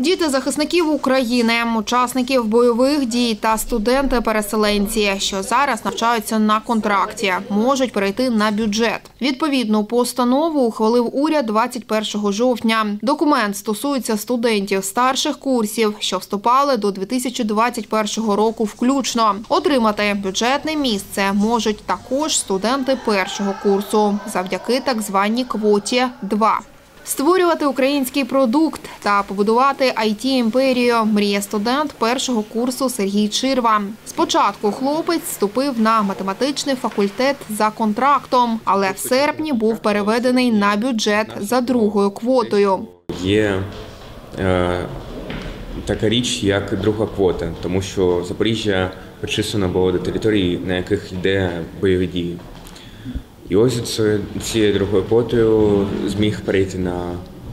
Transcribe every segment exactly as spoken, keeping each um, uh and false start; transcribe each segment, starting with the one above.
Діти захисників України, учасників бойових дій та студенти-переселенці, що зараз навчаються на контракті, можуть перейти на бюджет. Відповідну постанову ухвалив уряд двадцять першого жовтня. Документ стосується студентів старших курсів, що вступали до дві тисячі двадцять першого року включно. Отримати бюджетне місце можуть також студенти першого курсу завдяки так званій квоті два. Створювати український продукт та побудувати ай ті-імперію – мріє студент першого курсу Сергій Чирва. Спочатку хлопець вступив на математичний факультет за контрактом, але в серпні був переведений на бюджет за другою квотою. Є е, така річ, як друга квота, тому що Запоріжжя причислено було до територій, на яких йде бойові дії. І ось цією другою квотою зміг перейти на,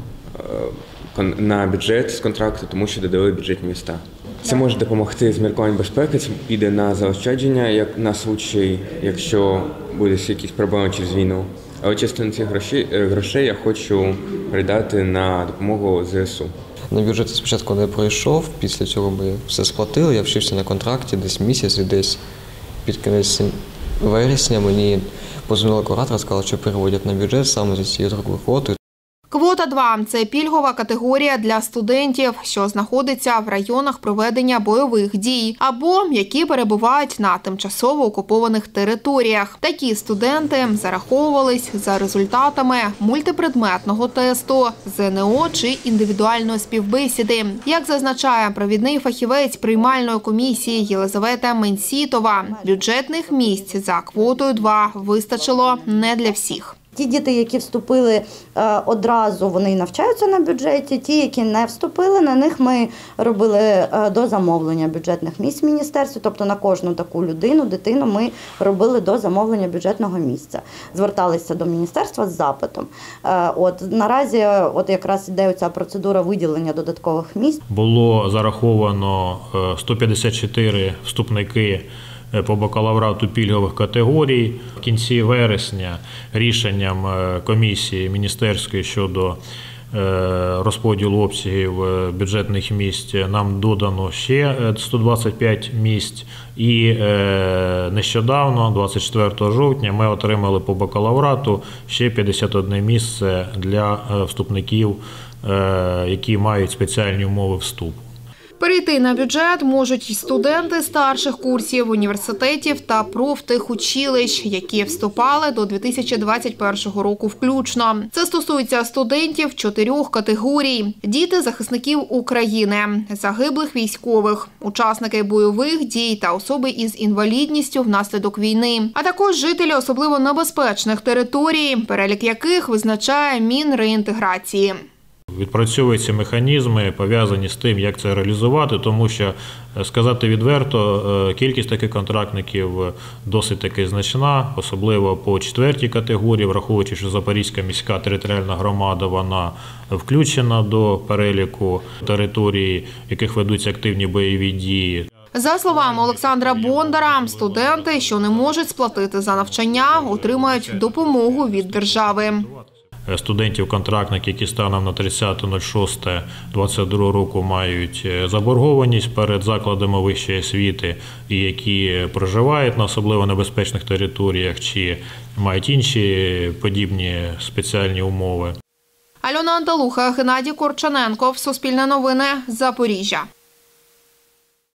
на бюджет з контракту, тому що додали бюджетні міста. Це може допомогти з міркувань безпеки, це піде на заощадження, як на случай, якщо будуть якісь проблеми через війну. Але частину цих грошей, грошей я хочу передати на допомогу зе ес у. На бюджет спочатку не пройшов, після цього ми все сплатили, я вчився на контракті десь місяць і десь під кінець вересня мені подзвонила куратор, сказала, що переводять на бюджет саме за цією другою квотою. Квота два – це пільгова категорія для студентів, що знаходиться в районах проведення бойових дій або які перебувають на тимчасово окупованих територіях. Такі студенти зараховувались за результатами мультипредметного тесту, зе ен о чи індивідуальної співбесіди. Як зазначає провідний фахівець приймальної комісії Єлизавета Менсітова, бюджетних місць за квотою два вистачило не для всіх. Ті діти, які вступили одразу, вони навчаються на бюджеті. Ті, які не вступили, на них ми робили дозамовлення бюджетних місць в міністерстві. Тобто на кожну таку людину, дитину ми робили дозамовлення бюджетного місця. Зверталися до міністерства з запитом. От наразі от якраз іде ця процедура виділення додаткових місць. Було зараховано сто п'ятдесят чотири вступники по бакалаврату пільгових категорій. В кінці вересня рішенням комісії міністерської щодо розподілу обсягів бюджетних місць нам додано ще сто двадцять п'ять місць. І нещодавно, двадцять четвертого жовтня, ми отримали по бакалаврату ще п'ятдесят одне місце для вступників, які мають спеціальні умови вступу. Перейти на бюджет можуть і студенти старших курсів університетів та профтехучилищ, які вступали до дві тисячі двадцять першого року включно. Це стосується студентів чотирьох категорій. Діти захисників України, загиблих військових, учасники бойових дій та особи із інвалідністю внаслідок війни, а також жителі особливо небезпечних територій, перелік яких визначає Мінреінтеграції. Відпрацьовуються механізми, пов'язані з тим, як це реалізувати, тому що, сказати відверто, кількість таких контрактників досить таки значна, особливо по четвертій категорії, враховуючи, що Запорізька міська територіальна громада, вона включена до переліку територій, в яких ведуться активні бойові дії. За словами Олександра Бондара, студенти, що не можуть сплатити за навчання, отримають допомогу від держави. Студентів-контрактників, які станом на тридцяте шосте двадцять другого року мають заборгованість перед закладами вищої освіти і які проживають на особливо небезпечних територіях чи мають інші подібні спеціальні умови. Альона Анталуха, Геннадій Корчененков, Суспільне новини, Запоріжжя.